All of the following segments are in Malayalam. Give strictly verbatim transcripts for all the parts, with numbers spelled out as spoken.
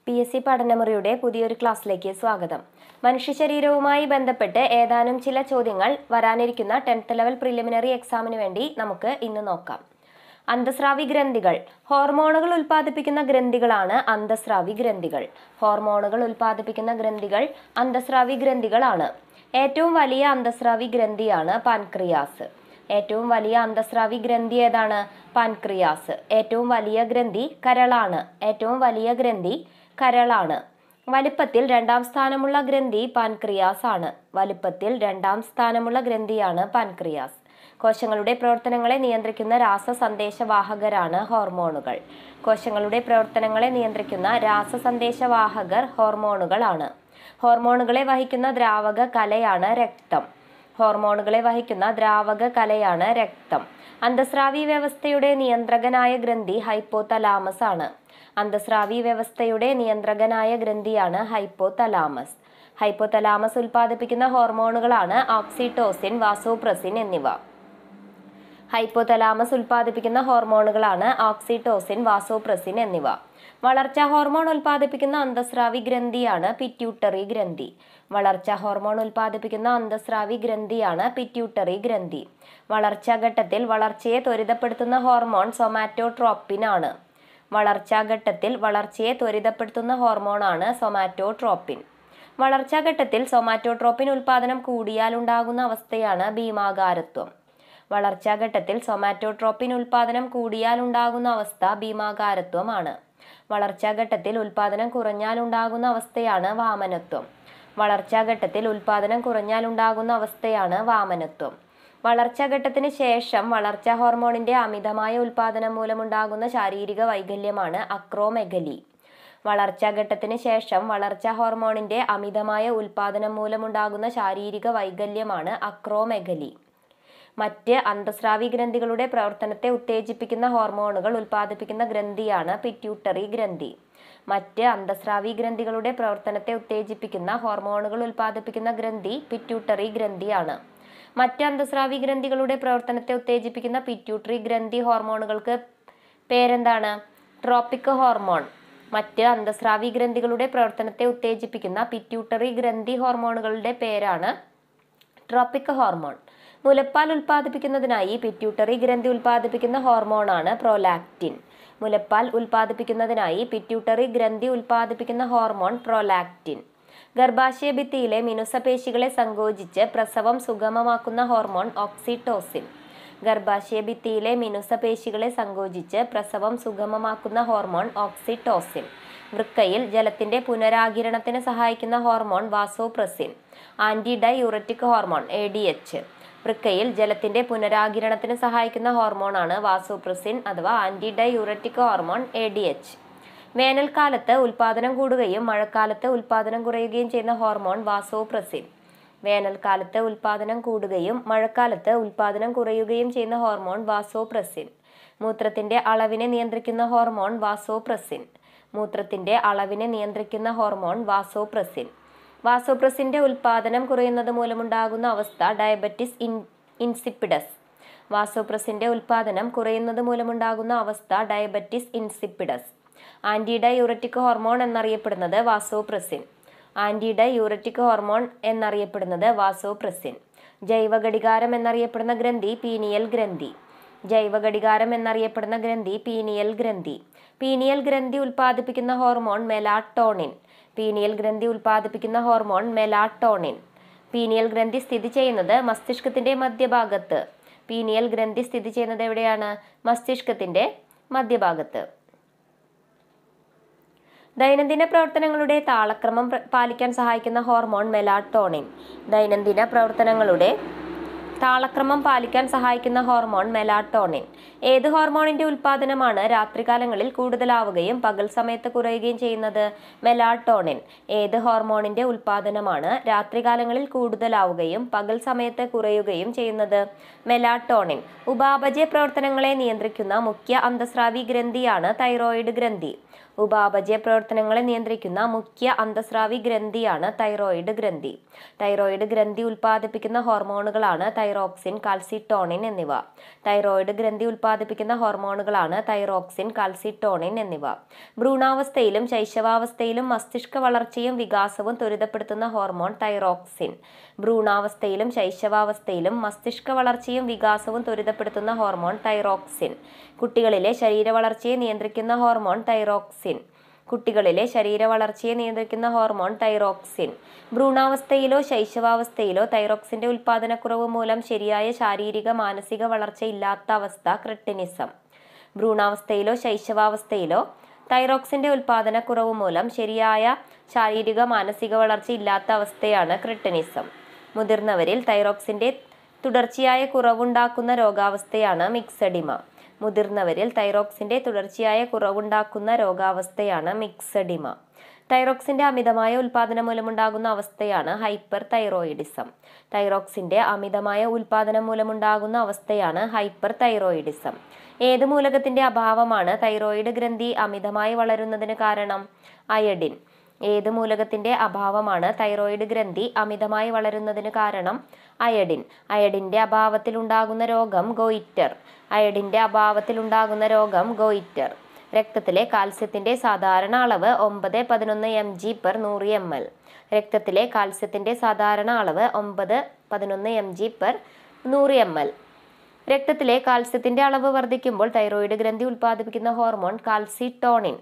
പി എസ് സി പഠനമുറിയുടെ പുതിയൊരു ക്ലാസ്സിലേക്ക് സ്വാഗതം. മനുഷ്യ ശരീരവുമായി ബന്ധപ്പെട്ട് ഏതാനും ചില ചോദ്യങ്ങൾ വരാനിരിക്കുന്ന ടെൻത്ത് ലെവൽ പ്രിലിമിനറി എക്സാമിന് വേണ്ടി നമുക്ക് ഇന്ന് നോക്കാം. അന്തസ്രാവി ഗ്രന്ഥികൾ. ഹോർമോണുകൾ ഉൽപ്പാദിപ്പിക്കുന്ന ഗ്രന്ഥികളാണ് അന്തസ്രാവി ഗ്രന്ഥികൾ. ഹോർമോണുകൾ ഉൽപ്പാദിപ്പിക്കുന്ന ഗ്രന്ഥികൾ അന്തസ്രാവി ഗ്രന്ഥികളാണ്. ഏറ്റവും വലിയ അന്തസ്രാവി ഗ്രന്ഥിയാണ് പാൻക്രിയാസ്. ഏറ്റവും വലിയ അന്തസ്രാവി ഗ്രന്ഥി ഏതാണ്? പാൻക്രിയാസ്. ഏറ്റവും വലിയ ഗ്രന്ഥി കരളാണ്. ഏറ്റവും വലിയ ഗ്രന്ഥി കരളാണ്. വലിപ്പത്തിൽ രണ്ടാം സ്ഥാനമുള്ള ഗ്രന്ഥി പാൻക്രിയാസ് ആണ്. വലിപ്പത്തിൽ രണ്ടാം സ്ഥാനമുള്ള ഗ്രന്ഥിയാണ് പാൻക്രിയാസ്. കോശങ്ങളുടെ പ്രവർത്തനങ്ങളെ നിയന്ത്രിക്കുന്ന രാസസന്ദേശവാഹകരാണ് ഹോർമോണുകൾ. കോശങ്ങളുടെ പ്രവർത്തനങ്ങളെ നിയന്ത്രിക്കുന്ന രാസസന്ദേശവാഹകർ ഹോർമോണുകളാണ്. ഹോർമോണുകളെ വഹിക്കുന്ന ദ്രാവക കലയാണ് രക്തം. ഹോർമോണുകളെ വഹിക്കുന്ന ദ്രാവക കലയാണ് രക്തം. അന്തസ്രാവി വ്യവസ്ഥയുടെ നിയന്ത്രകനായ ഗ്രന്ഥി ഹൈപ്പോതലാമസ് ആണ്. അന്തസ്രാവി വ്യവസ്ഥയുടെ നിയന്ത്രകനായ ഗ്രന്ഥിയാണ് ഹൈപ്പോതലാമസ്. ഹൈപ്പോതലാമസ് ഉൽപ്പാദിപ്പിക്കുന്ന ഹോർമോണുകളാണ് ഓക്സിറ്റോസിൻ, വാസോപ്രസിൻ എന്നിവ. ഹൈപ്പോതലാമസ് ഉൽപ്പാദിപ്പിക്കുന്ന ഹോർമോണുകളാണ് ഓക്സിറ്റോസിൻ, വാസോപ്രസിൻ എന്നിവ. വളർച്ചാ ഹോർമോൺ ഉൽപ്പാദിപ്പിക്കുന്ന അന്തസ്രാവി ഗ്രന്ഥിയാണ് പിറ്റ്യൂട്ടറി ഗ്രന്ഥി. വളർച്ചാ ഹോർമോൺ ഉൽപ്പാദിപ്പിക്കുന്ന അന്തസ്രാവി ഗ്രന്ഥിയാണ് പിറ്റ്യൂട്ടറി ഗ്രന്ഥി. വളർച്ചാഘട്ടത്തിൽ വളർച്ചയെ ത്വരിതപ്പെടുത്തുന്ന ഹോർമോൺ സൊമാറ്റോട്രോപ്പിൻ ആണ്. വളർച്ചാഘട്ടത്തിൽ വളർച്ചയെ ത്വരിതപ്പെടുത്തുന്ന ഹോർമോണാണ് സൊമാറ്റോട്രോപ്പിൻ. വളർച്ചാഘട്ടത്തിൽ സൊമാറ്റോട്രോപ്പിൻ ഉൽപ്പാദനം കൂടിയാൽ ഉണ്ടാകുന്ന അവസ്ഥയാണ് ഭീമാകാരത്വം. വളർച്ചാഘട്ടത്തിൽ സൊമാറ്റോട്രോപ്പിൻ ഉൽപ്പാദനം കൂടിയാൽ ഉണ്ടാകുന്ന അവസ്ഥ ഭീമാകാരത്വമാണ്. വളർച്ചാഘട്ടത്തിൽ ഉൽപ്പാദനം കുറഞ്ഞാൽ ഉണ്ടാകുന്ന അവസ്ഥയാണ് വാമനത്വം. വളർച്ചാഘട്ടത്തിൽ ഉൽപ്പാദനം കുറഞ്ഞാൽ ഉണ്ടാകുന്ന അവസ്ഥയാണ് വാമനത്വം. വളർച്ചാഘട്ടത്തിന് ശേഷം വളർച്ചാ ഹോർമോണിന്റെ അമിതമായ ഉൽപ്പാദനം മൂലമുണ്ടാകുന്ന ശാരീരിക വൈകല്യമാണ് അക്രോമെഗലി. വളർച്ചാഘട്ടത്തിന് ശേഷം വളർച്ചാ ഹോർമോണിന്റെ അമിതമായ ഉൽപ്പാദനം മൂലമുണ്ടാകുന്ന ശാരീരിക വൈകല്യമാണ് അക്രോമെഗലി. മറ്റ് അന്തസ്രാവി ഗ്രന്ഥികളുടെ പ്രവർത്തനത്തെ ഉത്തേജിപ്പിക്കുന്ന ഹോർമോണുകൾ ഉൽപ്പാദിപ്പിക്കുന്ന ഗ്രന്ഥിയാണ് പിറ്റ്യൂട്ടറി ഗ്രന്ഥി. മറ്റ് അന്തസ്രാവി ഗ്രന്ഥികളുടെ പ്രവർത്തനത്തെ ഉത്തേജിപ്പിക്കുന്ന ഹോർമോണുകൾ ഉൽപ്പാദിപ്പിക്കുന്ന ഗ്രന്ഥി പിറ്റ്യൂട്ടറി ഗ്രന്ഥിയാണ്. മറ്റ് അന്തസ്രാവി ഗ്രന്ഥികളുടെ പ്രവർത്തനത്തെ ഉത്തേജിപ്പിക്കുന്ന പിറ്റ്യൂട്ടറി ഗ്രന്ഥി ഹോർമോണുകൾക്ക് പേരെന്താണ്? Tropic hormone. മറ്റ് അന്തസ്രാവി ഗ്രന്ഥികളുടെ പ്രവർത്തനത്തെ ഉത്തേജിപ്പിക്കുന്ന പിറ്റ്യൂട്ടറി ഗ്രന്ഥി ഹോർമോണുകളുടെ പേരാണ് ട്രോപ്പിക് ഹോർമോൺ. മുലപ്പാൽ ഉൽപ്പാദിപ്പിക്കുന്നതിനായി പിറ്റ്യൂട്ടറി ഗ്രന്ഥി ഉൽപ്പാദിപ്പിക്കുന്ന ഹോർമോണാണ് പ്രോലാക്റ്റിൻ. മുലപ്പാൽ ഉൽപ്പാദിപ്പിക്കുന്നതിനായി പിറ്റ്യൂട്ടറി ഗ്രന്ഥി ഉൽപ്പാദിപ്പിക്കുന്ന ഹോർമോൺ പ്രോലാക്റ്റിൻ. ഗർഭാശയ ഭിത്തിയിലെ മിനുസപേശികളെ സങ്കോചിച്ച് പ്രസവം സുഗമമാക്കുന്ന ഹോർമോൺ ഓക്സിറ്റോസിൻ. ഗർഭാശയ ഭിത്തിയിലെ മിനുസപേശികളെ സങ്കോചിച്ച് പ്രസവം സുഗമമാക്കുന്ന ഹോർമോൺ ഓക്സിറ്റോസിൻ. വൃക്കയിൽ ജലത്തിന്റെ പുനരാകിരണത്തിന് സഹായിക്കുന്ന hormone vasopressin. Anti diuretic hormone A D H. വൃക്കയിൽ ജലത്തിന്റെ പുനരാകിരണത്തിന് സഹായിക്കുന്ന ഹോർമോണാണ് വാസോപ്രസിൻ അഥവാ anti diuretic hormone A D H. വേനൽക്കാലത്ത് ഉൽപ്പാദനം കൂടുകയും മഴക്കാലത്ത് ഉൽപ്പാദനം കുറയുകയും ചെയ്യുന്ന ഹോർമോൺ വാസോപ്രസിൻ. വേനൽക്കാലത്ത് ഉൽപ്പാദനം കൂടുകയും മഴക്കാലത്ത് ഉൽപ്പാദനം കുറയുകയും ചെയ്യുന്ന ഹോർമോൺ വാസോപ്രസിൻ. മൂത്രത്തിന്റെ അളവിനെ നിയന്ത്രിക്കുന്ന ഹോർമോൺ വാസോപ്രസിൻ. മൂത്രത്തിന്റെ അളവിനെ നിയന്ത്രിക്കുന്ന ഹോർമോൺ വാസോപ്രസിൻ. വാസോപ്രസിന്റെ ഉൽപ്പാദനം കുറയുന്നത് മൂലമുണ്ടാകുന്ന അവസ്ഥ ഡയബറ്റിസ് ഇൻ ഇൻസിപ്പിഡസ്. വാസോപ്രസിന്റെ ഉൽപ്പാദനം കുറയുന്നത് മൂലമുണ്ടാകുന്ന അവസ്ഥ diabetes insipidus. Anti diuretic hormone എന്നറിയപ്പെടുന്നത് വാസോപ്രസിൻ. ആന്റി ഡയൂററ്റിക് ഹോർമോൺ എന്നറിയപ്പെടുന്നത് വാസോപ്രസിൻ. ജൈവഘടികാരം എന്നറിയപ്പെടുന്ന ഗ്രന്ഥി പീനിയൽ ഗ്രന്ഥി. ജൈവഘടികാരം എന്നറിയപ്പെടുന്ന ഗ്രന്ഥി പീനിയൽ ഗ്രന്ഥി. പീനിയൽ ഗ്രന്ഥി ഉൽപ്പാദിപ്പിക്കുന്ന ഹോർമോൺ മെലാട്ടോണിൻ. പീനിയൽ ഗ്രന്ഥി ഉൽപ്പാദിപ്പിക്കുന്ന ഹോർമോൺ മെലാട്ടോണിൻ. പീനിയൽ ഗ്രന്ഥി സ്ഥിതി ചെയ്യുന്നത് മസ്തിഷ്കത്തിന്റെ മധ്യഭാഗത്ത്. പീനിയൽ ഗ്രന്ഥി സ്ഥിതി ചെയ്യുന്നത് എവിടെയാണ്? മസ്തിഷ്കത്തിന്റെ മധ്യഭാഗത്ത്. ദൈനംദിന പ്രവർത്തനങ്ങളുടെ താളക്രമം പാലിക്കാൻ സഹായിക്കുന്ന ഹോർമോൺ മെലാട്ടോണിൻ. ദൈനംദിന പ്രവർത്തനങ്ങളുടെ താളക്രമം പാലിക്കാൻ സഹായിക്കുന്ന ഹോർമോൺ മെലാട്ടോണിൻ. ഏത് ഹോർമോണിന്റെ ഉൽപ്പാദനമാണ് രാത്രികാലങ്ങളിൽ കൂടുതലാവുകയും പകൽ സമയത്ത് കുറയുകയും ചെയ്യുന്നത്? മെലാട്ടോണിൻ. ഏത് ഹോർമോണിന്റെ ഉൽപ്പാദനമാണ് രാത്രികാലങ്ങളിൽ കൂടുതലാവുകയും പകൽ സമയത്ത് കുറയുകയും ചെയ്യുന്നത്? മെലാട്ടോണിൻ. ഉപാപചയ പ്രവർത്തനങ്ങളെ നിയന്ത്രിക്കുന്ന മുഖ്യ അന്തസ്രാവി ഗ്രന്ഥിയാണ് തൈറോയിഡ് ഗ്രന്ഥി. ഉപാപചയ പ്രവർത്തനങ്ങളെ നിയന്ത്രിക്കുന്ന മുഖ്യ അന്തസ്രാവി ഗ്രന്ഥിയാണ് തൈറോയിഡ് ഗ്രന്ഥി. തൈറോയിഡ് ഗ്രന്ഥി ഉൽപ്പാദിപ്പിക്കുന്ന ഹോർമോണുകളാണ് തൈറോക്സിൻ, കാൽസിട്ടോണിൻ എന്നിവ. തൈറോയിഡ് ഗ്രന്ഥി ഉൽപ്പാദിപ്പിക്കുന്ന ഹോർമോണുകളാണ് തൈറോക്സിൻ, കാൽസിട്ടോണിൻ എന്നിവ. ഭ്രൂണാവസ്ഥയിലും ശൈശവാവസ്ഥയിലും മസ്തിഷ്ക വളർച്ചയും വികാസവും ത്വരിതപ്പെടുത്തുന്ന ഹോർമോൺ തൈറോക്സിൻ. ഭ്രൂണാവസ്ഥയിലും ശൈശവാവസ്ഥയിലും മസ്തിഷ്ക വളർച്ചയും വികാസവും ത്വരിതപ്പെടുത്തുന്ന ഹോർമോൺ തൈറോക്സിൻ. കുട്ടികളിലെ ശരീരവളർച്ചയെ നിയന്ത്രിക്കുന്ന ഹോർമോൺ തൈറോക്സിൻ. കുട്ടികളിലെ ശരീരവളർച്ചയെ നിയന്ത്രിക്കുന്ന ഹോർമോൺ തൈറോക്സിൻ. ഭ്രൂണാവസ്ഥയിലോ ശൈശവാവസ്ഥയിലോ തൈറോക്സിന്റെ ഉൽപ്പാദനക്കുറവ് മൂലം ശരിയായ ശാരീരിക മാനസിക വളർച്ച ഇല്ലാത്ത അവസ്ഥ ക്രെട്ടിനിസം. ഭ്രൂണാവസ്ഥയിലോ ശൈശവാവസ്ഥയിലോ തൈറോക്സിന്റെ ഉൽപ്പാദനക്കുറവ് മൂലം ശരിയായ ശാരീരിക മാനസിക വളർച്ച ഇല്ലാത്ത അവസ്ഥയാണ് ക്രെട്ടിനിസം. മുതിർന്നവരിൽ തൈറോക്സിന്റെ തുടർച്ചയായ കുറവുണ്ടാക്കുന്ന രോഗാവസ്ഥയാണ് മിക്സഡിമ. മുതിർന്നവരിൽ തൈറോക്സിന്റെ തുടർച്ചയായ കുറവുണ്ടാക്കുന്ന രോഗാവസ്ഥയാണ് മിക്സഡിമ. തൈറോക്സിന്റെ അമിതമായ ഉൽപാദനം മൂലമുണ്ടാകുന്ന അവസ്ഥയാണ് ഹൈപ്പർ തൈറോയിഡിസം. തൈറോക്സിന്റെ അമിതമായ ഉൽപാദനം മൂലമുണ്ടാകുന്ന അവസ്ഥയാണ് ഹൈപ്പർ തൈറോയിഡിസം. ഏത് മൂലകത്തിന്റെ അഭാവമാണ് തൈറോയിഡ് ഗ്രന്ഥി അമിതമായി വളരുന്നതിന് കാരണം? അയഡിൻ. ഏത് മൂലകത്തിന്റെ അഭാവമാണ് തൈറോയിഡ് ഗ്രന്ഥി അമിതമായി വളരുന്നതിന് കാരണം? അയഡിൻ. അയഡിന്റെ അഭാവത്തിൽ ഉണ്ടാകുന്ന രോഗം ഗോയിറ്റർ. അയഡിന്റെ അഭാവത്തിൽ ഉണ്ടാകുന്ന രോഗം ഗോയിറ്റർ. രക്തത്തിലെ കാൽസ്യത്തിന്റെ സാധാരണ അളവ് ഒമ്പത് പതിനൊന്ന് എം ജി പെർ നൂറ് എം എൽ. രക്തത്തിലെ കാൽസ്യത്തിന്റെ സാധാരണ അളവ് ഒമ്പത് പതിനൊന്ന് എം ജി പെർ നൂറ് എം എൽ. രക്തത്തിലെ കാൽസ്യത്തിന്റെ അളവ് വർദ്ധിക്കുമ്പോൾ തൈറോയിഡ് ഗ്രന്ഥി ഉൽപ്പാദിപ്പിക്കുന്ന ഹോർമോൺ കാൽസിട്ടോണിൻ.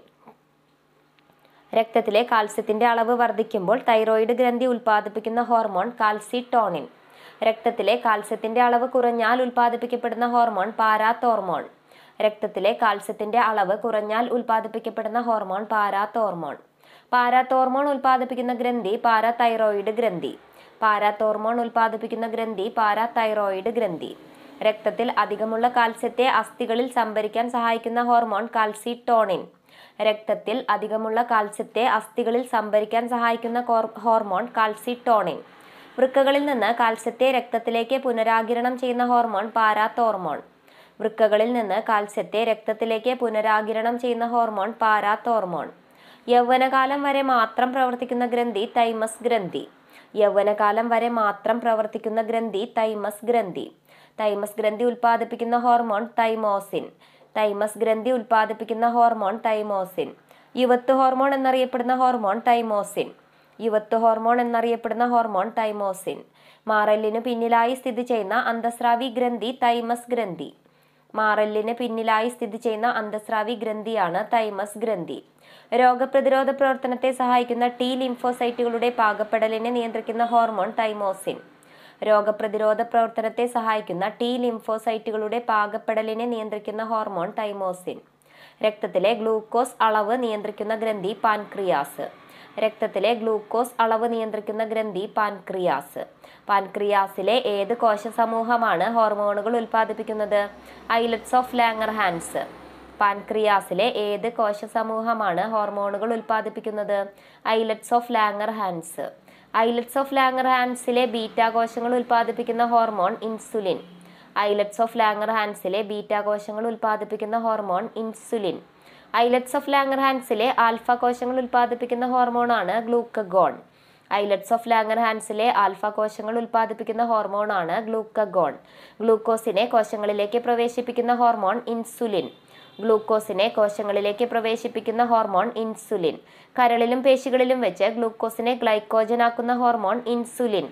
രക്തത്തിലെ കാൽസ്യത്തിന്റെ അളവ് വർദ്ധിക്കുമ്പോൾ തൈറോയിഡ് ഗ്രന്ഥി ഉൽപ്പാദിപ്പിക്കുന്ന ഹോർമോൺ കാൽസിട്ടോണിൻ. രക്തത്തിലെ കാൽസ്യത്തിന്റെ അളവ് കുറഞ്ഞാൽ ഉൽപ്പാദിപ്പിക്കപ്പെടുന്ന ഹോർമോൺ പാരാതോർമോൺ. രക്തത്തിലെ കാൽസ്യത്തിന്റെ അളവ് കുറഞ്ഞാൽ ഉൽപ്പാദിപ്പിക്കപ്പെടുന്ന ഹോർമോൺ പാരാതോർമോൺ. പാരാതോർമോൺ ഉൽപ്പാദിപ്പിക്കുന്ന ഗ്രന്ഥി പാരാതൈറോയിഡ് ഗ്രന്ഥി. പാരാതോർമോൺ ഉൽപ്പാദിപ്പിക്കുന്ന ഗ്രന്ഥി പാരാതൈറോയിഡ് ഗ്രന്ഥി. രക്തത്തിൽ അധികമുള്ള കാൽസ്യത്തെ അസ്ഥികളിൽ സംഭരിക്കാൻ സഹായിക്കുന്ന ഹോർമോൺ കാൽസിട്ടോണിൻ. രക്തത്തിൽ അധികമുള്ള കാൽസ്യത്തെ അസ്ഥികളിൽ സംഭരിക്കാൻ സഹായിക്കുന്ന ഹോർമോൺ കാൽസിട്ടോണിൻ. വൃക്കകളിൽ നിന്ന് കാൽസ്യത്തെ രക്തത്തിലേക്ക് പുനരാഗിരണം ചെയ്യുന്ന ഹോർമോൺ പാരാതോർമോൺ. വൃക്കകളിൽ നിന്ന് കാൽസ്യത്തെ രക്തത്തിലേക്ക് പുനരാഗിരണം ചെയ്യുന്ന ഹോർമോൺ പാരാതോർമോൺ. യൗവനകാലം വരെ മാത്രം പ്രവർത്തിക്കുന്ന ഗ്രന്ഥി തൈമസ് ഗ്രന്ഥി. യൗവനകാലം വരെ മാത്രം പ്രവർത്തിക്കുന്ന ഗ്രന്ഥി തൈമസ് ഗ്രന്ഥി. തൈമസ് ഗ്രന്ഥി ഉൽപ്പാദിപ്പിക്കുന്ന ഹോർമോൺ തൈമോസിൻ. തൈമസ് ഗ്രന്ഥി ഉൽപ്പാദിപ്പിക്കുന്ന ഹോർമോൺ തൈമോസിൻ. യുവത്വ ഹോർമോൺ എന്നറിയപ്പെടുന്ന ഹോർമോൺ തൈമോസിൻ. യുവത്വ ഹോർമോൺ എന്നറിയപ്പെടുന്ന ഹോർമോൺ തൈമോസിൻ. മാറലിന് പിന്നിലായി സ്ഥിതി ചെയ്യുന്ന അന്തസ്രാവി ഗ്രന്ഥി തൈമസ് ഗ്രന്ഥി. മാറലിന് പിന്നിലായി സ്ഥിതി ചെയ്യുന്ന അന്തസ്രാവി ഗ്രന്ഥിയാണ് തൈമസ് ഗ്രന്ഥി. രോഗപ്രതിരോധ പ്രവർത്തനത്തെ സഹായിക്കുന്ന ടി ലിംഫോസൈറ്റുകളുടെ പാകപ്പെടലിനെ നിയന്ത്രിക്കുന്ന ഹോർമോൺ തൈമോസിൻ. രോഗപ്രതിരോധ പ്രവർത്തനത്തെ സഹായിക്കുന്ന ടി ലിംഫോസൈറ്റുകളുടെ പാകപ്പെടലിനെ നിയന്ത്രിക്കുന്ന ഹോർമോൺ തൈമോസിൻ. രക്തത്തിലെ ഗ്ലൂക്കോസ് അളവ് നിയന്ത്രിക്കുന്ന ഗ്രന്ഥി പാൻക്രിയാസ്. രക്തത്തിലെ ഗ്ലൂക്കോസ് അളവ് നിയന്ത്രിക്കുന്ന ഗ്രന്ഥി പാൻക്രിയാസ്. പാൻക്രിയാസിലെ ഏത് കോശ സമൂഹമാണ് ഹോർമോണുകൾ ഉൽപ്പാദിപ്പിക്കുന്നത്? Islets of Langerhans. പാൻക്രിയാസിലെ ഏത് കോശ സമൂഹമാണ് ഹോർമോണുകൾ ഉൽപ്പാദിപ്പിക്കുന്നത്? Islets of Langerhans. Islets of ലാംഗർഹാൻസിലെ ബീറ്റാ കോശങ്ങൾ ഉൽപ്പാദിപ്പിക്കുന്ന ഹോർമോൺ ഇൻസുലിൻ. ഐലറ്റ്സ് ഓഫ് ലാംഗർഹാൻസിലെ ബീറ്റാ കോശങ്ങൾ ഉൽപ്പാദിപ്പിക്കുന്ന ഹോർമോൺ ഇൻസുലിൻ. ഐലറ്റ്സ് ഓഫ് ലാംഗർഹാൻസിലെ ആൽഫ കോശങ്ങൾ ഉൽപ്പാദിപ്പിക്കുന്ന ഹോർമോണാണ് ഗ്ലൂക്കഗോൺ. ഐലറ്റ്സ് ഓഫ് ലാംഗർഹാൻസിലെ ആൽഫ കോശങ്ങൾ ഉൽപ്പാദിപ്പിക്കുന്ന ഹോർമോണാണ് ഗ്ലൂക്കഗോൺ. ഗ്ലൂക്കോസിനെ കോശങ്ങളിലേക്ക് പ്രവേശിപ്പിക്കുന്ന ഹോർമോൺ ഇൻസുലിൻ. ഗ്ലൂക്കോസിനെ കോശങ്ങളിലേക്ക് പ്രവേശിപ്പിക്കുന്ന ഹോർമോൺ ഇൻസുലിൻ. കരളിലും പേശികളിലും വെച്ച് ഗ്ലൂക്കോസിനെ ഗ്ലൈക്കോജനാക്കുന്ന ഹോർമോൺ ഇൻസുലിൻ.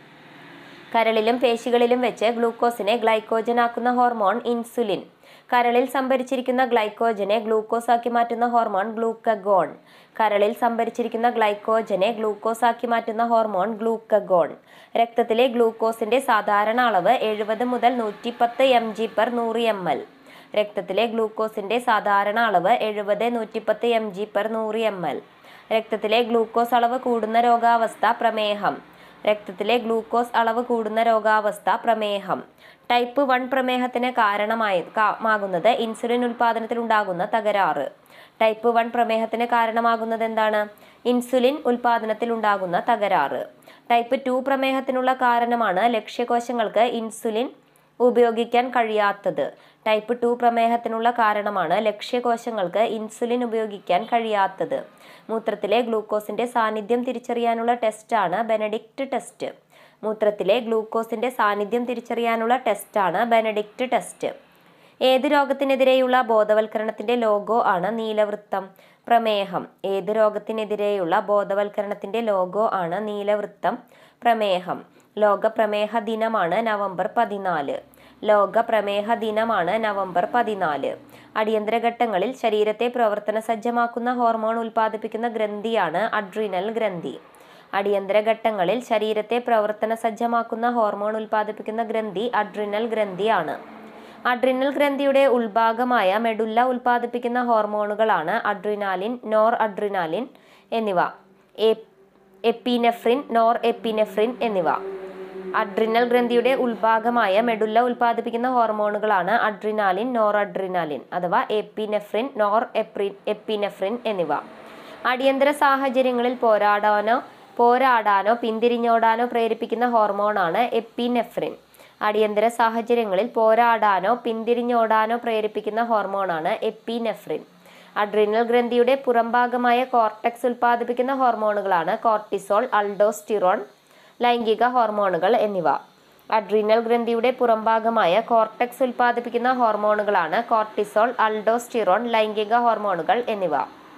കരളിലും പേശികളിലും വെച്ച് ഗ്ലൂക്കോസിനെ ഗ്ലൈക്കോജനാക്കുന്ന ഹോർമോൺ ഇൻസുലിൻ. കരളിൽ സംഭരിച്ചിരിക്കുന്ന ഗ്ലൈക്കോജനെ ഗ്ലൂക്കോസ് ആക്കി മാറ്റുന്ന ഹോർമോൺ ഗ്ലൂക്കഗോൺ. കരളിൽ സംഭരിച്ചിരിക്കുന്ന ഗ്ലൈക്കോജനെ ഗ്ലൂക്കോസ് ആക്കി മാറ്റുന്ന ഹോർമോൺ ഗ്ലൂക്കഗോൺ. രക്തത്തിലെ ഗ്ലൂക്കോസിന്റെ സാധാരണ അളവ് എഴുപത് മുതൽ നൂറ്റി പത്ത് എം ജി പെർ നൂറ് എം എൽ. രക്തത്തിലെ ഗ്ലൂക്കോസിന്റെ സാധാരണ അളവ് എഴുപത് നൂറ്റിപ്പത്ത് എം ജി പെർ നൂറ് എം എൽ. രക്തത്തിലെ ഗ്ലൂക്കോസ് അളവ് കൂടുന്ന രോഗാവസ്ഥ പ്രമേഹം. രക്തത്തിലെ ഗ്ലൂക്കോസ് അളവ് കൂടുന്ന രോഗാവസ്ഥ പ്രമേഹം. ടൈപ്പ് വൺ പ്രമേഹത്തിന് കാരണമാകുന്നത് ഇൻസുലിൻ ഉൽപാദനത്തിൽ ഉണ്ടാകുന്ന തകരാറ്. ടൈപ്പ് വൺ പ്രമേഹത്തിന് കാരണമാകുന്നത് എന്താണ്? ഇൻസുലിൻ ഉൽപാദനത്തിൽ ഉണ്ടാകുന്ന തകരാറ്. ടൈപ്പ് ടു പ്രമേഹത്തിനുള്ള കാരണമാണ് ലക്ഷ്യകോശങ്ങൾക്ക് ഇൻസുലിൻ ഉപയോഗിക്കാൻ കഴിയാത്തത്. ടൈപ്പ് ടു പ്രമേഹത്തിനുള്ള കാരണമാണ് ലക്ഷ്യകോശങ്ങൾക്ക് ഇൻസുലിൻ ഉപയോഗിക്കാൻ കഴിയാത്തത്. മൂത്രത്തിലെ ഗ്ലൂക്കോസിന്റെ സാന്നിധ്യം തിരിച്ചറിയാനുള്ള ടെസ്റ്റാണ് ബെനഡിക്റ്റ് ടെസ്റ്റ്. മൂത്രത്തിലെ ഗ്ലൂക്കോസിന്റെ സാന്നിധ്യം തിരിച്ചറിയാനുള്ള ടെസ്റ്റാണ് ബെനഡിക്റ്റ് ടെസ്റ്റ്. ഏത് രോഗത്തിനെതിരെയുള്ള ബോധവൽക്കരണത്തിന്റെ ലോഗോ ആണ് നീലവൃത്തം? പ്രമേഹം. ഏത് രോഗത്തിനെതിരെയുള്ള ബോധവൽക്കരണത്തിന്റെ ലോഗോ ആണ് നീലവൃത്തം? പ്രമേഹം. ലോക പ്രമേഹ ദിനമാണ് നവംബർ പതിനാല്. ലോക പ്രമേഹ ദിനമാണ് നവംബർ പതിനാല്. അടിയന്തര ഘട്ടങ്ങളിൽ ശരീരത്തെ പ്രവർത്തന സജ്ജമാക്കുന്ന ഹോർമോൺ ഉൽപ്പാദിപ്പിക്കുന്ന ഗ്രന്ഥിയാണ് അഡ്രീനൽ ഗ്രന്ഥി. അടിയന്തര ഘട്ടങ്ങളിൽ ശരീരത്തെ പ്രവർത്തന സജ്ജമാക്കുന്ന ഹോർമോൺ ഉൽപ്പാദിപ്പിക്കുന്ന ഗ്രന്ഥി അഡ്രീനൽ ഗ്രന്ഥിയാണ്. അഡ്രീനൽ ഗ്രന്ഥിയുടെ ഉൾഭാഗമായ മെഡുല്ല ഉൽപ്പാദിപ്പിക്കുന്ന ഹോർമോണുകളാണ് അഡ്രിനാലിൻ, നോർ അഡ്രിനാലിൻ എന്നിവ. എപ്പിനെഫ്രിൻ, നോർ എപ്പിനെഫ്രിൻ എന്നിവ. അഡ്രിനൽ ഗ്രന്ഥിയുടെ ഉൾഭാഗമായ മെഡുല്ല ഉൽപ്പാദിപ്പിക്കുന്ന ഹോർമോണുകളാണ് അഡ്രിനാലിൻ, നോർ അഡ്രിനാലിൻ അഥവാ എപ്പിനെഫ്രിൻ, നോർ എപ്രി എപ്പിനെഫ്രിൻ എന്നിവ. അടിയന്തര സാഹചര്യങ്ങളിൽ പോരാടാനോ പോരാടാനോ പിന്തിരിഞ്ഞോടാനോ പ്രേരിപ്പിക്കുന്ന ഹോർമോണാണ് എപ്പിനെഫ്രിൻ. അടിയന്തര സാഹചര്യങ്ങളിൽ പോരാടാനോ പിന്തിരിഞ്ഞോടാനോ പ്രേരിപ്പിക്കുന്ന ഹോർമോണാണ് എപ്പിനെഫ്രിൻ. അഡ്രീനൽ ഗ്രന്ഥിയുടെ പുറംഭാഗമായ കോർട്ടെക്സ് ഉൽപ്പാദിപ്പിക്കുന്ന ഹോർമോണുകളാണ് കോർട്ടിസോൾ, അൾഡോസ്റ്റിറോൺ, ലൈംഗിക ഹോർമോണുകൾ എന്നിവ. അഡ്രീനൽ ഗ്രന്ഥിയുടെ പുറംഭാഗമായ കോർട്ടെക്സ് ഉൽപ്പാദിപ്പിക്കുന്ന ഹോർമോണുകളാണ് കോർട്ടിസോൾ, അൾഡോസ്റ്റിറോൺ, ലൈംഗിക ഹോർമോണുകൾ എന്നിവ.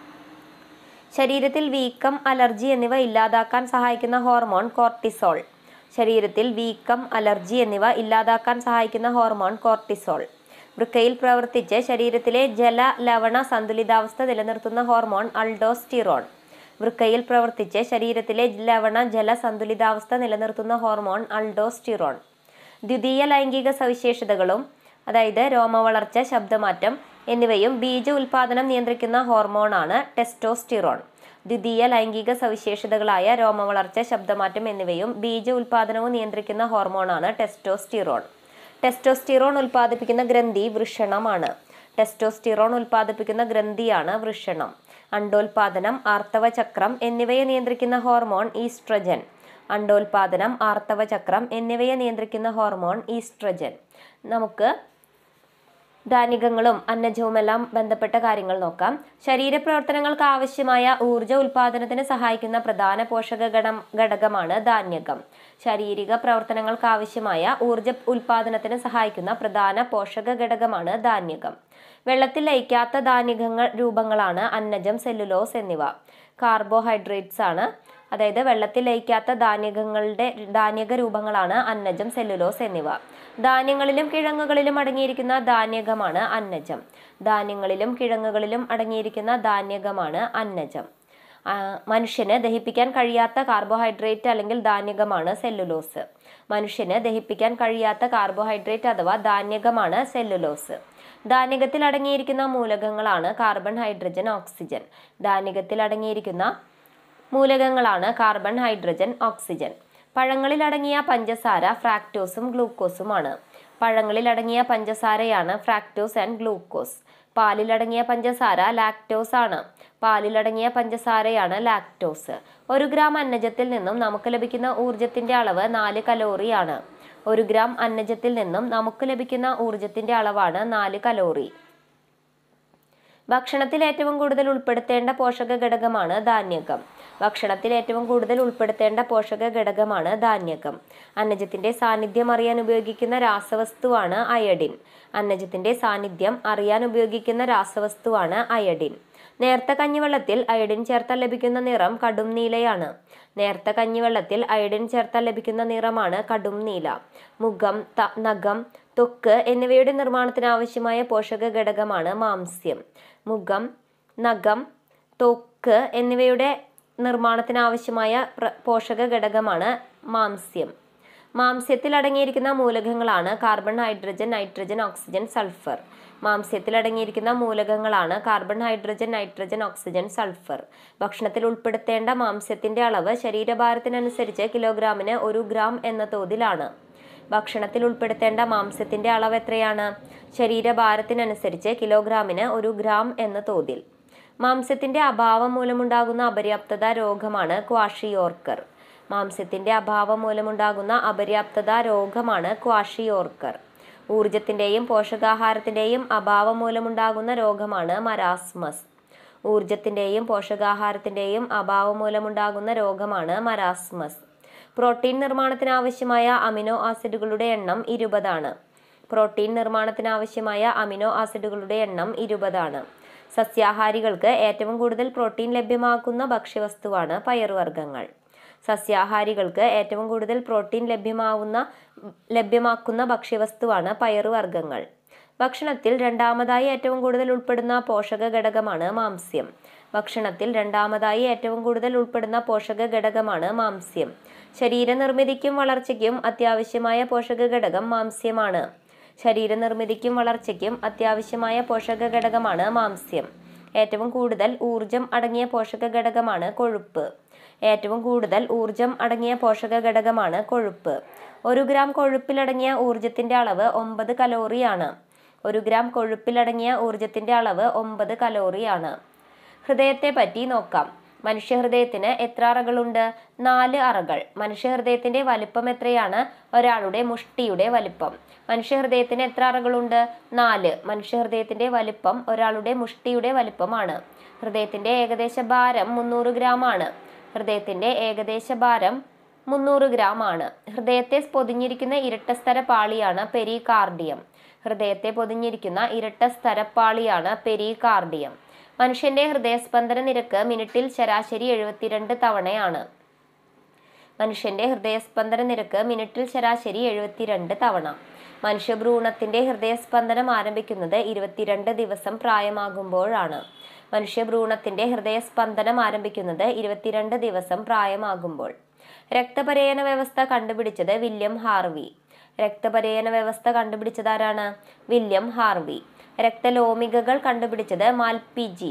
ശരീരത്തിൽ വീക്കം, അലർജി എന്നിവ ഇല്ലാതാക്കാൻ സഹായിക്കുന്ന ഹോർമോൺ കോർട്ടിസോൾ. ശരീരത്തിൽ വീക്കം, അലർജി എന്നിവ ഇല്ലാതാക്കാൻ സഹായിക്കുന്ന ഹോർമോൺ കോർട്ടിസോൾ. വൃക്കയിൽ പ്രവർത്തിച്ച് ശരീരത്തിലെ ജല ലവണ സന്തുലിതാവസ്ഥ നിലനിർത്തുന്ന ഹോർമോൺ അൾഡോസ്റ്റിറോൺ. വൃക്കയിൽ പ്രവർത്തിച്ച് ശരീരത്തിലെ ലവണ ജല സന്തുലിതാവസ്ഥ നിലനിർത്തുന്ന ഹോർമോൺ അൾഡോസ്റ്റിറോൺ. ദ്വിതീയ ലൈംഗിക സവിശേഷതകളും അതായത് രോമവളർച്ച, ശബ്ദമാറ്റം എന്നിവയും ബീജ ഉൽപാദനം നിയന്ത്രിക്കുന്ന ഹോർമോണാണ് ടെസ്റ്റോസ്റ്റിറോൺ. ദ്വിതീയ ലൈംഗിക സവിശേഷതകളായ രോമവളർച്ച, ശബ്ദമാറ്റം എന്നിവയും ബീജ ഉൽപാദനവും നിയന്ത്രിക്കുന്ന ഹോർമോണാണ് ടെസ്റ്റോസ്റ്റിറോൺ. ടെസ്റ്റോസ്റ്റിറോൺ ഉൽപ്പാദിപ്പിക്കുന്ന ഗ്രന്ഥി വൃഷണമാണ്. ടെസ്റ്റോസ്റ്റിറോൺ ഉൽപ്പാദിപ്പിക്കുന്ന ഗ്രന്ഥിയാണ് വൃഷണം. അണ്ടോൽപാദനം, ആർത്തവചക്രം എന്നിവയെ നിയന്ത്രിക്കുന്ന ഹോർമോൺ ഈസ്ട്രജൻ. അണ്ടോൽപാദനം, ആർത്തവചക്രം എന്നിവയെ നിയന്ത്രിക്കുന്ന ഹോർമോൺ ഈസ്ട്രജൻ. നമുക്ക് ധാന്യങ്ങളും അന്നജവുമെല്ലാം ബന്ധപ്പെട്ട കാര്യങ്ങൾ നോക്കാം. ശരീരപ്രവർത്തനങ്ങൾക്ക് ആവശ്യമായ ഊർജ ഉൽപാദനത്തിന് സഹായിക്കുന്ന പ്രധാന പോഷക ഘടം ഘടകമാണ് ധാന്യകം. ശാരീരിക പ്രവർത്തനങ്ങൾക്ക് ആവശ്യമായ ഊർജ ഉൽപാദനത്തിന് സഹായിക്കുന്ന പ്രധാന പോഷക ഘടകമാണ് ധാന്യകം. വെള്ളത്തിൽ ലയിക്കാത്ത ധാന്യങ്ങൾ രൂപങ്ങളാണ് അന്നജം, സെല്ലുലോസ് എന്നിവ. കാർബോഹൈഡ്രേറ്റ്സ് ആണ്, അതായത് വെള്ളത്തിൽ ലയിക്കാത്ത ധാന്യങ്ങളുടെ ധാന്യക രൂപങ്ങളാണ് അന്നജം, സെല്ലുലോസ് എന്നിവ. ധാന്യങ്ങളിലും കിഴങ്ങുകളിലും അടങ്ങിയിരിക്കുന്ന ധാന്യകമാണ് അന്നജം. ധാന്യങ്ങളിലും കിഴങ്ങുകളിലും അടങ്ങിയിരിക്കുന്ന ധാന്യകമാണ് അന്നജം. മനുഷ്യന് ദഹിപ്പിക്കാൻ കഴിയാത്ത കാർബോഹൈഡ്രേറ്റ് അല്ലെങ്കിൽ ധാന്യകമാണ് സെല്ലുലോസ്. മനുഷ്യന് ദഹിപ്പിക്കാൻ കഴിയാത്ത കാർബോഹൈഡ്രേറ്റ് അഥവാ ധാന്യകമാണ് സെല്ലുലോസ്. ധാന്യകത്തിൽ അടങ്ങിയിരിക്കുന്ന മൂലകങ്ങളാണ് കാർബൺ, ഹൈഡ്രജൻ, ഓക്സിജൻ. ധാന്യകത്തിൽ അടങ്ങിയിരിക്കുന്ന മൂലകങ്ങളാണ് കാർബൺ, ഹൈഡ്രജൻ, ഓക്സിജൻ. പഴങ്ങളിൽ അടങ്ങിയ പഞ്ചസാര ഫ്രാക്ടോസും ഗ്ലൂക്കോസുമാണ്. പഴങ്ങളിൽ അടങ്ങിയ പഞ്ചസാരയാണ് ഫ്രാക്ടോസ് ആൻഡ് ഗ്ലൂക്കോസ്. പാലിലടങ്ങിയ പഞ്ചസാര ലാക്ടോസ് ആണ്. പാലിലടങ്ങിയ പഞ്ചസാരയാണ് ലാക്ടോസ്. ഒരു ഗ്രാം അന്നജത്തിൽ നിന്നും നമുക്ക് ലഭിക്കുന്ന ഊർജത്തിന്റെ അളവ് നാല് കലോറിയാണ്. ഒരു ഗ്രാം അന്നജത്തിൽ നിന്നും നമുക്ക് ലഭിക്കുന്ന ഊർജത്തിന്റെ അളവാണ് നാല് കലോറി. ഭക്ഷണത്തിൽ ഏറ്റവും കൂടുതൽ ഉൾപ്പെടുത്തേണ്ട പോഷക ഘടകമാണ് ധാന്യകം. ഭക്ഷണത്തിൽ ഏറ്റവും കൂടുതൽ ഉൾപ്പെടുത്തേണ്ട പോഷക ഘടകമാണ് ധാന്യകം. അന്നജത്തിന്റെ സാന്നിധ്യം അറിയാൻ ഉപയോഗിക്കുന്ന രാസവസ്തുവാണ് അയഡിൻ. അന്നജത്തിന്റെ സാന്നിധ്യം അറിയാൻ ഉപയോഗിക്കുന്ന രാസവസ്തുവാണ് അയഡിൻ. നേർത്ത കഞ്ഞിവെള്ളത്തിൽ അയഡിൻ ചേർത്താൽ ലഭിക്കുന്ന നിറം കടും നീലയാണ്. നേർത്ത കഞ്ഞിവെള്ളത്തിൽ അയഡിൻ ചേർത്താൽ ലഭിക്കുന്ന നിറമാണ് കടും നീല. മുഖം, നഖം, ത്വക്ക് എന്നിവയുടെ നിർമ്മാണത്തിന് ആവശ്യമായ പോഷക ഘടകമാണ് മാംസ്യം. മുഖം, നഖം, ത്വക്ക് എന്നിവയുടെ നിർമ്മാണത്തിന് ആവശ്യമായ പോഷക ഘടകമാണ് മാംസ്യം. മാംസ്യത്തിൽ അടങ്ങിയിരിക്കുന്ന മൂലകങ്ങളാണ് carbon, hydrogen, nitrogen, oxygen, sulphur. മാംസ്യത്തിൽ അടങ്ങിയിരിക്കുന്ന മൂലകങ്ങളാണ് carbon, hydrogen, nitrogen, oxygen, sulphur. ഭക്ഷണത്തിൽ ഉൾപ്പെടുത്തേണ്ട മാംസ്യത്തിന്റെ അളവ് ശരീരഭാരത്തിനനുസരിച്ച് കിലോഗ്രാമിന് ഒരു ഗ്രാം എന്ന തോതിലാണ്. ഭക്ഷണത്തിൽ ഉൾപ്പെടുത്തേണ്ട മാംസ്യത്തിന്റെ അളവ് എത്രയാണ്? ശരീരഭാരത്തിനനുസരിച്ച് കിലോഗ്രാമിന് ഒരു ഗ്രാം എന്ന തോതിൽ. മാംസ്യത്തിന്റെ അഭാവം മൂലമുണ്ടാകുന്ന അപര്യാപ്തത രോഗമാണ് ക്വാഷിയോർക്കർ. മാംസ്യത്തിന്റെ അഭാവം മൂലമുണ്ടാകുന്ന അപര്യാപ്തത രോഗമാണ് ക്വാഷിയോർക്കർ. ഊർജത്തിൻ്റെയും പോഷകാഹാരത്തിൻ്റെയും അഭാവം മൂലമുണ്ടാകുന്ന രോഗമാണ് മരാസ്മസ്. ഊർജത്തിൻ്റെയും പോഷകാഹാരത്തിൻ്റെയും അഭാവം മൂലമുണ്ടാകുന്ന രോഗമാണ് മരാസ്മസ്. പ്രോട്ടീൻ നിർമ്മാണത്തിനാവശ്യമായ അമിനോ ആസിഡുകളുടെ എണ്ണം ഇരുപതാണ്. പ്രോട്ടീൻ നിർമ്മാണത്തിനാവശ്യമായ അമിനോ ആസിഡുകളുടെ എണ്ണം ഇരുപതാണ്. സസ്യാഹാരികൾക്ക് ഏറ്റവും കൂടുതൽ പ്രോട്ടീൻ ലഭ്യമാക്കുന്ന ഭക്ഷ്യവസ്തുവാണ് പയറുവർഗ്ഗങ്ങൾ. സസ്യാഹാരികൾക്ക് ഏറ്റവും കൂടുതൽ പ്രോട്ടീൻ ലഭ്യമാവുന്ന ലഭ്യമാക്കുന്ന ഭക്ഷ്യവസ്തുവാണ് പയറുവർഗ്ഗങ്ങൾ. ഭക്ഷണത്തിൽ രണ്ടാമതായി ഏറ്റവും കൂടുതൽ ഉൾപ്പെടുന്ന പോഷക ഘടകമാണ് മാംസ്യം. ഭക്ഷണത്തിൽ രണ്ടാമതായി ഏറ്റവും കൂടുതൽ ഉൾപ്പെടുന്ന പോഷക ഘടകമാണ് മാംസ്യം. ശരീരനിർമ്മിതിക്കും വളർച്ചയ്ക്കും അത്യാവശ്യമായ പോഷക ഘടകം മാംസ്യമാണ്. ശരീരനിർമ്മിതിക്കും വളർച്ചയ്ക്കും അത്യാവശ്യമായ പോഷക ഘടകമാണ് മാംസ്യം. ഏറ്റവും കൂടുതൽ ഊർജം അടങ്ങിയ പോഷക ഘടകമാണ് കൊഴുപ്പ്. ഏറ്റവും കൂടുതൽ ഊർജം അടങ്ങിയ പോഷക ഘടകമാണ് കൊഴുപ്പ്. ഒരു ഗ്രാം കൊഴുപ്പിലടങ്ങിയ ഊർജത്തിന്റെ അളവ് ഒമ്പത് കലോറിയാണ്. ഒരു ഗ്രാം കൊഴുപ്പിലടങ്ങിയ ഊർജത്തിന്റെ അളവ് ഒമ്പത് കലോറിയാണ്. ഹൃദയത്തെ പറ്റി നോക്കാം. മനുഷ്യഹൃദയത്തിന് എത്ര അറകളുണ്ട്? നാല് അറകൾ. മനുഷ്യഹൃദയത്തിന്റെ വലിപ്പം എത്രയാണ്? ഒരാളുടെ മുഷ്ടിയുടെ വലിപ്പം. മനുഷ്യഹൃദയത്തിന് എത്ര അറകളുണ്ട്? നാല്. മനുഷ്യഹൃദയത്തിന്റെ വലിപ്പം ഒരാളുടെ മുഷ്ടിയുടെ വലിപ്പമാണ്. ഹൃദയത്തിന്റെ ഏകദേശ ഭാരം മുന്നൂറ് ഗ്രാം ആണ്. ഹൃദയത്തിന്റെ ഏകദേശ ഭാരം മുന്നൂറ് ഗ്രാം ആണ്. ഹൃദയത്തെ പൊതിഞ്ഞിരിക്കുന്ന ഇരട്ടസ്തര പാളിയാണ് പെരികാർഡിയം. ഹൃദയത്തെ പൊതിഞ്ഞിരിക്കുന്ന ഇരട്ടസ്തര പാളിയാണ് പെരികാർഡിയം. മനുഷ്യന്റെ ഹൃദയസ്പന്ദന നിരക്ക് മിനിറ്റിൽ ശരാശരി എഴുപത്തിരണ്ട് തവണയാണ്. മനുഷ്യന്റെ ഹൃദയസ്പന്ദന നിരക്ക് മിനിറ്റിൽ ശരാശരി എഴുപത്തിരണ്ട് തവണ. മനുഷ്യഭ്രൂണത്തിന്റെ ഹൃദയസ്പന്ദനം ആരംഭിക്കുന്നത് ഇരുപത്തിരണ്ട് ദിവസം പ്രായമാകുമ്പോഴാണ്. മനുഷ്യഭ്രൂണത്തിന്റെ ഹൃദയസ്പന്ദനം ആരംഭിക്കുന്നത് ഇരുപത്തിരണ്ട് ദിവസം പ്രായമാകുമ്പോൾ. രക്തപരേയന വ്യവസ്ഥ കണ്ടുപിടിച്ചത് വില്യം ഹാർവി. രക്തപരേയന വ്യവസ്ഥ കണ്ടുപിടിച്ചതാരാണ്? William Harvey. രക്തലോമികകൾ കണ്ടുപിടിച്ചത് മാൽപിജി.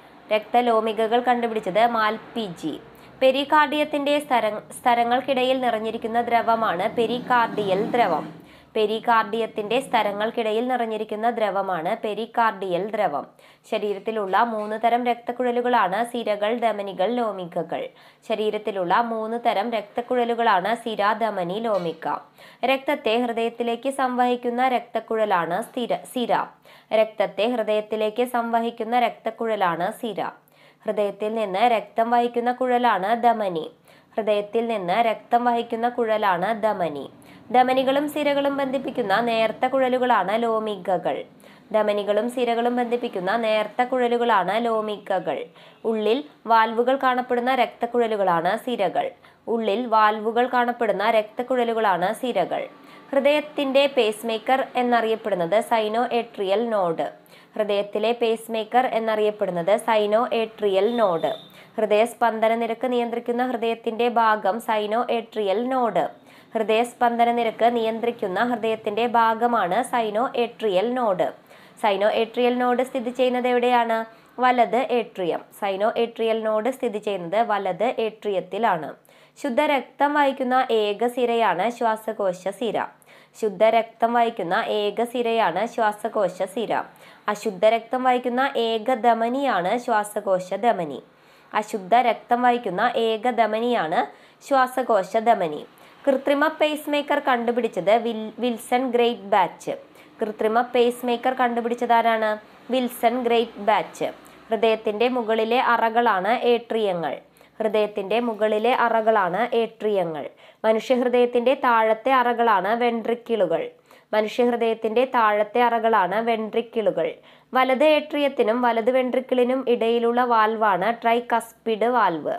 രക്തലോമികകൾ കണ്ടുപിടിച്ചത് മാൽപിജി. പെരികാർഡിയത്തിന്റെ സ്ഥര സ്ഥലങ്ങൾക്കിടയിൽ നിറഞ്ഞിരിക്കുന്ന ദ്രവമാണ് പെരികാർഡിയൽ ദ്രവം. പെരികാർഡിയത്തിന്റെ സ്ഥലങ്ങൾക്കിടയിൽ നിറഞ്ഞിരിക്കുന്ന ദ്രവമാണ് പെരികാർഡിയൽ ദ്രവം. ശരീരത്തിലുള്ള മൂന്ന് തരം രക്തക്കുഴലുകളാണ് സിരകൾ, ധമനികൾ, ലോമികകൾ. ശരീരത്തിലുള്ള മൂന്ന് തരം രക്തക്കുഴലുകളാണ് സിര, ധമനി, ലോമിക. രക്തത്തെ ഹൃദയത്തിലേക്ക് സംവഹിക്കുന്ന രക്തക്കുഴലാണ് സ്ഥിര സിര. രക്തത്തെ ഹൃദയത്തിലേക്ക് സംവഹിക്കുന്ന രക്തക്കുഴലാണ് സിര. ഹൃദയത്തിൽ നിന്ന് രക്തം വഹിക്കുന്ന കുഴലാണ് ധമനി. ഹൃദയത്തിൽ നിന്ന് രക്തം വഹിക്കുന്ന കുഴലാണ് ധമനി. ധമനികളും സിരകളും ബന്ധിപ്പിക്കുന്ന നേർത്ത കുഴലുകളാണ് ലോമികകൾ. ധമനികളും സിരകളും ബന്ധിപ്പിക്കുന്ന നേർത്ത കുഴലുകളാണ് ലോമികകൾ. ഉള്ളിൽ വാൽവുകൾ കാണപ്പെടുന്ന രക്തക്കുഴലുകളാണ് സിരകൾ. ഉള്ളിൽ വാൽവുകൾ കാണപ്പെടുന്ന രക്തക്കുഴലുകളാണ് സിരകൾ. ഹൃദയത്തിന്റെ പേസ് മേക്കർ എന്നറിയപ്പെടുന്നത് സൈനോ ഏട്രിയൽ നോഡ്. ഹൃദയത്തിലെ പേസ് മേക്കർ എന്നറിയപ്പെടുന്നത് സൈനോ ഏട്രിയൽ നോഡ്. ഹൃദയസ്പന്ദന നിരക്ക് നിയന്ത്രിക്കുന്ന ഹൃദയത്തിന്റെ ഭാഗം സൈനോ ഏട്രിയൽ നോഡ്. ഹൃദയസ്പന്ദന നിരക്ക് നിയന്ത്രിക്കുന്ന ഹൃദയത്തിന്റെ ഭാഗമാണ് sino atrial node. Sino atrial node സ്ഥിതി ചെയ്യുന്നത് എവിടെയാണ്? വലത് ഏട്രിയം. സൈനോ ഏട്രിയൽ നോഡ് സ്ഥിതി ചെയ്യുന്നത് വലത് ഏട്രിയത്തിലാണ്. ശുദ്ധരക്തം വഹിക്കുന്ന ഏക സിരയാണ് ശ്വാസകോശ സിര. ശുദ്ധരക്തം വഹിക്കുന്ന ഏക സിരയാണ് ശ്വാസകോശ സിര. അശുദ്ധ രക്തം വഹിക്കുന്ന ഏക ധമനിയാണ് ശ്വാസകോശ ധമനി. അശുദ്ധ രക്തം വഹിക്കുന്ന ഏക ധമനിയാണ് ശ്വാസകോശ ധമനി. കൃത്രിമ പേസ് മേക്കർ കണ്ടുപിടിച്ചത് വിൽ വിൽസൺ ഗ്രേറ്റ് ബാച്ച്. കൃത്രിമ പേസ് മേക്കർ കണ്ടുപിടിച്ചതാരാണ്? Wilson Greatbatch. ഹൃദയത്തിന്റെ മുകളിലെ അറകളാണ് ഏട്രിയങ്ങൾ. ഹൃദയത്തിന്റെ മുകളിലെ അറകളാണ് ഏട്രിയങ്ങൾ. മനുഷ്യഹൃദയത്തിന്റെ താഴത്തെ അറകളാണ് വെൻട്രിക്കിളുകൾ. മനുഷ്യഹൃദയത്തിന്റെ താഴത്തെ അറകളാണ് വെൻട്രിക്കിളുകൾ. വലത് ഏട്രിയത്തിനും വലത് വെൻട്രിക്കിളിനും ഇടയിലുള്ള വാൽവാണ് ട്രൈകസ്പിഡ് വാൽവ്.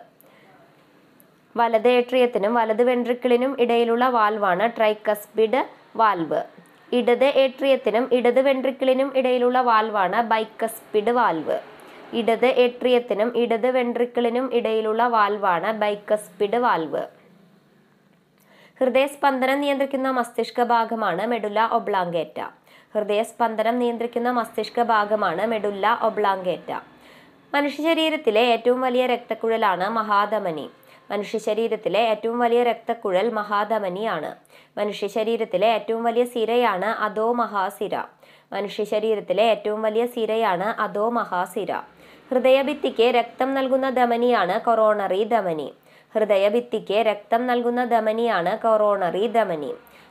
വലത് ഏട്രിയത്തിനും വലത് വെൻട്രിക്കിളിനും ഇടയിലുള്ള വാൽവാണ് ട്രൈകസ്പിഡ് വാൽവ്. ഇടത് ഏട്രിയത്തിനും ഇടത് വെൻട്രിക്കിളിനും ഇടയിലുള്ള വാൽവാണ് ബൈകസ്പിഡ് വാൽവ്. ഇടത് ഏട്രിയത്തിനും ഇടത് വെൻട്രിക്കിളിനും ഇടയിലുള്ള വാൽവാണ് ബൈകസ്പിഡ് വാൽവ്. ഹൃദയസ്പന്ദനം നിയന്ത്രിക്കുന്ന മസ്തിഷ്ക ഭാഗമാണ് മെഡുല്ല ഒബ്ലാങ്കേറ്റ. ഹൃദയസ്പന്ദനം നിയന്ത്രിക്കുന്ന മസ്തിഷ്ക ഭാഗമാണ് മെഡുല്ല ഒബ്ലാങ്കേറ്റ. മനുഷ്യ ശരീരത്തിലെ ഏറ്റവും വലിയ രക്തക്കുഴലാണ് മഹാധമനി. മനുഷ്യ ശരീരത്തിലെ ഏറ്റവും വലിയ രക്തക്കുഴൽ മഹാധമനിയാണ്. മനുഷ്യ ശരീരത്തിലെ ഏറ്റവും വലിയ സിരയാണ് അധോ മഹാസിര. മനുഷ്യ ശരീരത്തിലെ ഏറ്റവും വലിയ സിരയാണ് അധോ മഹാസിര. ഹൃദയഭിത്തിക്ക് രക്തം നൽകുന്ന ധമനിയാണ് കൊറോണറി ധമനി. ഹൃദയഭിത്തിക്ക് രക്തം നൽകുന്ന ധമനിയാണ് കൊറോണറി ധമനി.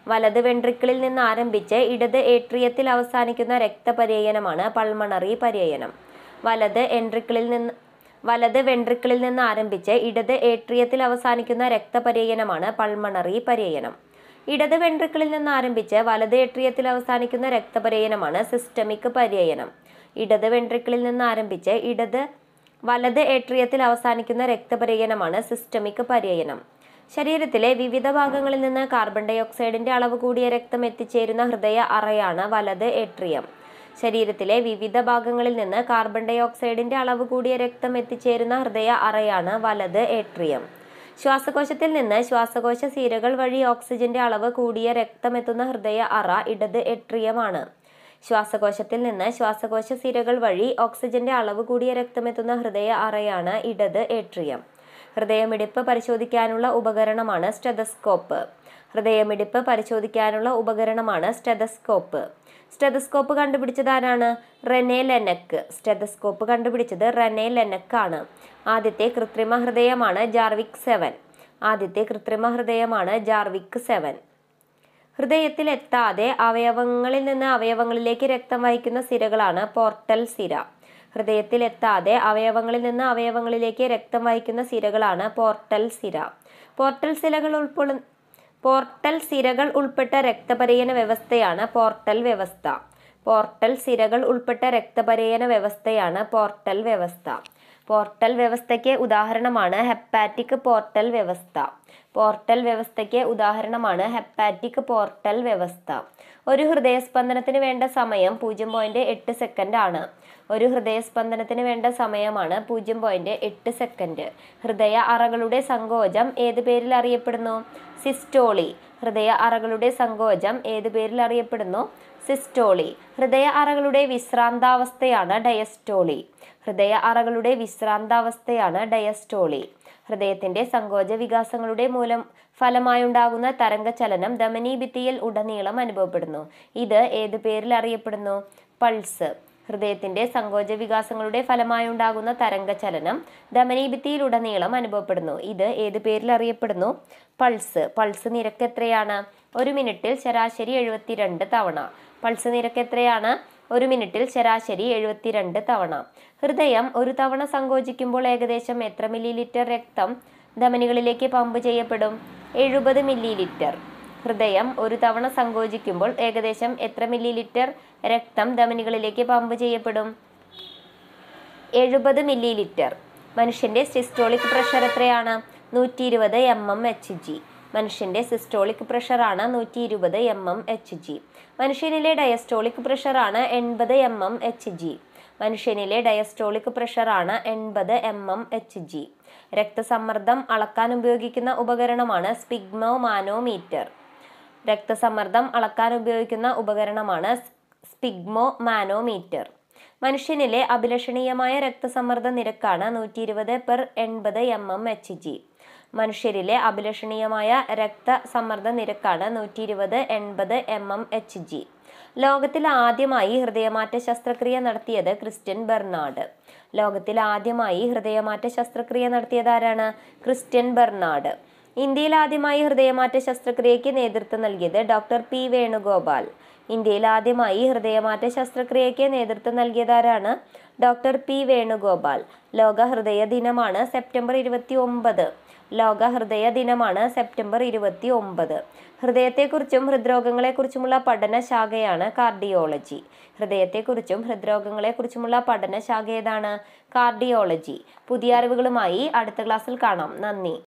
വലത് വെൻട്രിക്കിളിൽ നിന്ന് ആരംഭിച്ച് ഇടത് ഏട്രിയത്തിൽ അവസാനിക്കുന്ന രക്തപര്യയനമാണ് പൾമണറി പര്യയനം. വലത് വെൻട്രിക്കിളിൽ നിന്ന് വലത് വെൻട്രിക്കിളിൽ നിന്ന് ആരംഭിച്ച് ഇടത് ഏട്രിയത്തിൽ അവസാനിക്കുന്ന രക്തപര്യയനമാണ് പൾമണറി പര്യയനം. ഇടത് വെൻട്രിക്കിളിൽ നിന്ന് ആരംഭിച്ച് വലത് ഏട്രിയത്തിൽ അവസാനിക്കുന്ന രക്തപര്യയനമാണ് സിസ്റ്റമിക് പര്യയനം. ഇടത് വെൻട്രിക്കിളിൽ നിന്ന് ആരംഭിച്ച് ഇടത് വലത് ഏട്രിയത്തിൽ അവസാനിക്കുന്ന രക്തപര്യയനമാണ് സിസ്റ്റമിക് പര്യയനം. ശരീരത്തിലെ വിവിധ ഭാഗങ്ങളിൽ നിന്ന് കാർബൺ ഡൈ ഓക്സൈഡിന്റെ അളവ് കൂടിയ രക്തം എത്തിച്ചേരുന്ന ഹൃദയ അറയാണ് വലത് ഏട്രിയം. ശരീരത്തിലെ വിവിധ ഭാഗങ്ങളിൽ നിന്ന് കാർബൺ ഡൈ ഓക്സൈഡിന്റെ അളവ് കൂടിയ രക്തം എത്തിച്ചേരുന്ന ഹൃദയ അറയാണ് വലത് ഏട്രിയം. ശ്വാസകോശത്തിൽ നിന്ന് ശ്വാസകോശ സിരകൾ വഴി ഓക്സിജന്റെ അളവ് കൂടിയ രക്തം എത്തുന്ന ഹൃദയ അറ ഇടത് ഏട്രിയമാണ്. ശ്വാസകോശത്തിൽ നിന്ന് ശ്വാസകോശ സിരകൾ വഴി ഓക്സിജന്റെ അളവ് കൂടിയ രക്തമെത്തുന്ന ഹൃദയ അറയാണ് ഇടത് ഏട്രിയം. ഹൃദയമിടിപ്പ് പരിശോധിക്കാനുള്ള ഉപകരണമാണ് സ്റ്റെതസ്കോപ്പ്. ഹൃദയമിടിപ്പ് പരിശോധിക്കാനുള്ള ഉപകരണമാണ് സ്റ്റെതസ്കോപ്പ്. സ്റ്റെതസ്കോപ്പ് കണ്ടുപിടിച്ചതാരാണ്? Rene Laennec. സ്റ്റെതസ്കോപ്പ് കണ്ടുപിടിച്ചത് റെനെ ലെനക്ക് ആണ്. ആദ്യത്തെ കൃത്രിമ ഹൃദയമാണ് ജാർവിക് സെവൻ. ആദ്യത്തെ കൃത്രിമ ഹൃദയമാണ് ജാർവിക് സെവൻ. ഹൃദയത്തിൽ എത്താതെ അവയവങ്ങളിൽ നിന്ന് അവയവങ്ങളിലേക്ക് രക്തം വഹിക്കുന്ന സിരകളാണ് പോർട്ടൽ സിര. ഹൃദയത്തിൽ എത്താതെ അവയവങ്ങളിൽ നിന്ന് അവയവങ്ങളിലേക്ക് രക്തം വഹിക്കുന്ന സിരകളാണ് പോർട്ടൽ സിര. പോർട്ടൽ സിരകൾ ഉൾപ്പെടു പോർട്ടൽ സിരകൾ ഉൾപ്പെട്ട രക്തപര്യന വ്യവസ്ഥയാണ് പോർട്ടൽ വ്യവസ്ഥ. പോർട്ടൽ സിരകൾ ഉൾപ്പെട്ട രക്തപര്യന വ്യവസ്ഥയാണ് പോർട്ടൽ വ്യവസ്ഥ. പോർട്ടൽ വ്യവസ്ഥയ്ക്ക് ഉദാഹരണമാണ് ഹെപ്പാറ്റിക് പോർട്ടൽ വ്യവസ്ഥ. പോർട്ടൽ വ്യവസ്ഥയ്ക്ക് ഉദാഹരണമാണ് ഹെപ്പാറ്റിക് പോർട്ടൽ വ്യവസ്ഥ. ഒരു ഹൃദയസ്പന്ദനത്തിന് വേണ്ട സമയം പൂജ്യം പോയിന്റ് എട്ട് സെക്കൻഡ് ആണ്. ഒരു ഹൃദയസ്പന്ദനത്തിന് വേണ്ട സമയമാണ് പൂജ്യം പോയിന്റ് എട്ട് സെക്കൻഡ്. ഹൃദയ അറകളുടെ സങ്കോചം ഏത് പേരിൽ അറിയപ്പെടുന്നു? സിസ്റ്റോളി. ഹൃദയ അറകളുടെ സങ്കോചം ഏത് പേരിൽ അറിയപ്പെടുന്നു? സിസ്റ്റോളി. ഹൃദയ അറകളുടെ വിശ്രാന്താവസ്ഥയാണ് ഡയസ്റ്റോളി. ഹൃദയ അറകളുടെ വിശ്രാന്താവസ്ഥയാണ് ഡയസ്റ്റോളി. ഹൃദയത്തിന്റെ സങ്കോച വികാസങ്ങളുടെ മൂലം ഫലമായുണ്ടാകുന്ന തരംഗചലനം ധമനീഭിത്തിയിൽ ഉടനീളം അനുഭവപ്പെടുന്നു. ഇത് ഏത് പേരിൽ അറിയപ്പെടുന്നു? പൾസ്. ഹൃദയത്തിന്റെ സങ്കോച വികാസങ്ങളുടെ ഫലമായുണ്ടാകുന്ന തരംഗചലനം ധമനീഭിത്തിയിലുടനീളം അനുഭവപ്പെടുന്നു. ഇത് ഏത് പേരിൽ അറിയപ്പെടുന്നു? പൾസ്. പൾസ് നിരക്ക് എത്രയാണ്? ഒരു മിനിറ്റിൽ ശരാശരി എഴുപത്തിരണ്ട് തവണ. പൾസ് നിരക്ക് എത്രയാണ്? ഒരു മിനിറ്റിൽ ശരാശരി എഴുപത്തിരണ്ട് തവണ. ഹൃദയം ഒരു തവണ സങ്കോചിക്കുമ്പോൾ ഏകദേശം എത്ര മില്ലി ലിറ്റർ രക്തം ധമനികളിലേക്ക് പമ്പ് ചെയ്യപ്പെടും? എഴുപത് മില്ലി ലിറ്റർ. ഹൃദയം ഒരു തവണ സങ്കോചിക്കുമ്പോൾ ഏകദേശം എത്ര മില്ലി ലിറ്റർ രക്തം ധമനികളിലേക്ക് പമ്പ് ചെയ്യപ്പെടും? എഴുപത് മില്ലി ലിറ്റർ. മനുഷ്യന്റെ സിസ്റ്റോളിക് പ്രഷർ എത്രയാണ്? നൂറ്റി ഇരുപത് എം എം എച്ച് ജി. മനുഷ്യന്റെ സിസ്റ്റോളിക് പ്രഷറാണ് നൂറ്റി ഇരുപത് എം എം എച്ച് ജി. മനുഷ്യനിലെ ഡയസ്റ്റോളിക് പ്രഷറാണ് എൺപത് എം എം എച്ച് ജി. മനുഷ്യനിലെ ഡയസ്റ്റോളിക് പ്രഷറാണ് എൺപത് എം എം എച്ച് ജി. രക്തസമ്മർദ്ദം അളക്കാൻ ഉപയോഗിക്കുന്ന ഉപകരണമാണ് സ്പിഗ്മോ മാനോമീറ്റർ. രക്തസമ്മർദ്ദം അളക്കാൻ ഉപയോഗിക്കുന്ന ഉപകരണമാണ് സ്പിഗ്മോ മാനോമീറ്റർ. മനുഷ്യനിലെ അഭിലഷണീയമായ രക്തസമ്മർദ്ദ നിരക്കാണ് നൂറ്റി ഇരുപത് പെർ എൺപത് എം എം എച്ച് ജി. മനുഷ്യരിലെ അഭിലഷണീയമായ രക്തസമ്മർദ്ദ നിരക്കാണ് നൂറ്റി ഇരുപത് എൺപത് എം എം എച്ച് ജി. ലോകത്തിൽ ആദ്യമായി ഹൃദയമാറ്റ ശസ്ത്രക്രിയ നടത്തിയത് ക്രിസ്റ്റ്യൻ ബെർണാഡ്. ലോകത്തിൽ ആദ്യമായി ഹൃദയമാറ്റ ശസ്ത്രക്രിയ നടത്തിയത് ആരാണ്? Christian Barnard. ഇന്ത്യയിൽ ആദ്യമായി ഹൃദയമാറ്റ ശസ്ത്രക്രിയയ്ക്ക് നേതൃത്വം നൽകിയത് ഡോക്ടർ പി വേണുഗോപാൽ. ഇന്ത്യയിൽ ആദ്യമായി ഹൃദയമാറ്റ ശസ്ത്രക്രിയയ്ക്ക് നേതൃത്വം നൽകിയതാരാണ്? Doctor P Venugopal. ലോക ഹൃദയ ദിനമാണ് സെപ്റ്റംബർ ഇരുപത്തി ഒമ്പത്. ലോക ഹൃദയ ദിനമാണ് സെപ്റ്റംബർ ഇരുപത്തി ഒമ്പത്. ഹൃദയത്തെക്കുറിച്ചും ഹൃദ്രോഗങ്ങളെക്കുറിച്ചുമുള്ള പഠന ശാഖയാണ് കാർഡിയോളജി. ഹൃദയത്തെക്കുറിച്ചും ഹൃദ്രോഗങ്ങളെക്കുറിച്ചുമുള്ള പഠന ശാഖ ഏതാണ്? കാർഡിയോളജി. പുതിയ അറിവുകളുമായി അടുത്ത ക്ലാസ്സിൽ കാണാം. നന്ദി.